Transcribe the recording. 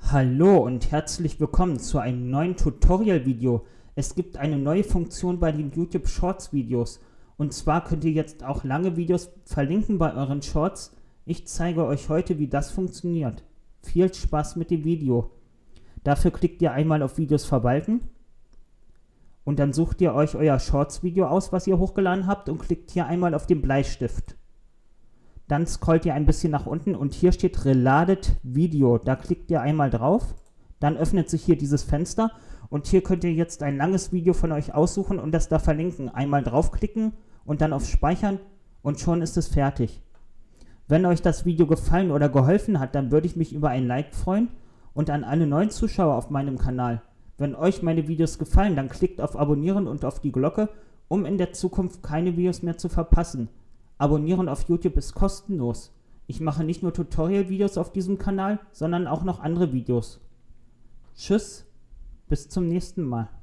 Hallo und herzlich willkommen zu einem neuen Tutorial-Video. Es gibt eine neue Funktion bei den YouTube Shorts Videos. Und zwar könnt ihr jetzt auch lange Videos verlinken bei euren Shorts. Ich zeige euch heute, wie das funktioniert. Viel Spaß mit dem Video. Dafür klickt ihr einmal auf Videos verwalten. Und dann sucht ihr euch euer Shorts-Video aus, was ihr hochgeladen habt, und klickt hier einmal auf den Bleistift. Dann scrollt ihr ein bisschen nach unten und hier steht Related Video. Da klickt ihr einmal drauf. Dann öffnet sich hier dieses Fenster und hier könnt ihr jetzt ein langes Video von euch aussuchen und das da verlinken. Einmal draufklicken und dann auf Speichern und schon ist es fertig. Wenn euch das Video gefallen oder geholfen hat, dann würde ich mich über ein Like freuen und an alle neuen Zuschauer auf meinem Kanal. Wenn euch meine Videos gefallen, dann klickt auf Abonnieren und auf die Glocke, um in der Zukunft keine Videos mehr zu verpassen. Abonnieren auf YouTube ist kostenlos. Ich mache nicht nur Tutorial-Videos auf diesem Kanal, sondern auch noch andere Videos. Tschüss, bis zum nächsten Mal.